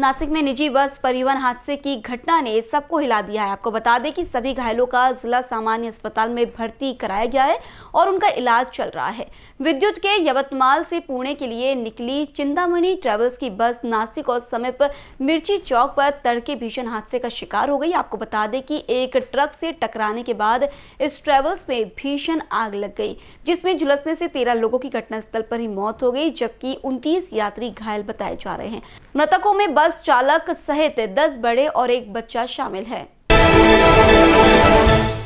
नासिक में निजी बस परिवहन हादसे की घटना ने सबको हिला दिया है। आपको बता दें कि सभी घायलों का जिला सामान्य अस्पताल में भर्ती कराया गया है और उनका इलाज चल रहा है। विद्युत के यवतमाल से पुणे के लिए निकली चिंतामणि ट्रेवल्स की बस नासिक और समीप मिर्ची चौक पर तड़के भीषण हादसे का शिकार हो गई। आपको बता दें कि एक ट्रक से टकराने के बाद इस ट्रेवल्स में भीषण आग लग गई, जिसमें झुलसने से 13 लोगों की घटनास्थल पर ही मौत हो गई, जबकि 29 यात्री घायल बताए जा रहे हैं। मृतकों में बस चालक सहित 10 बड़े और एक बच्चा शामिल है।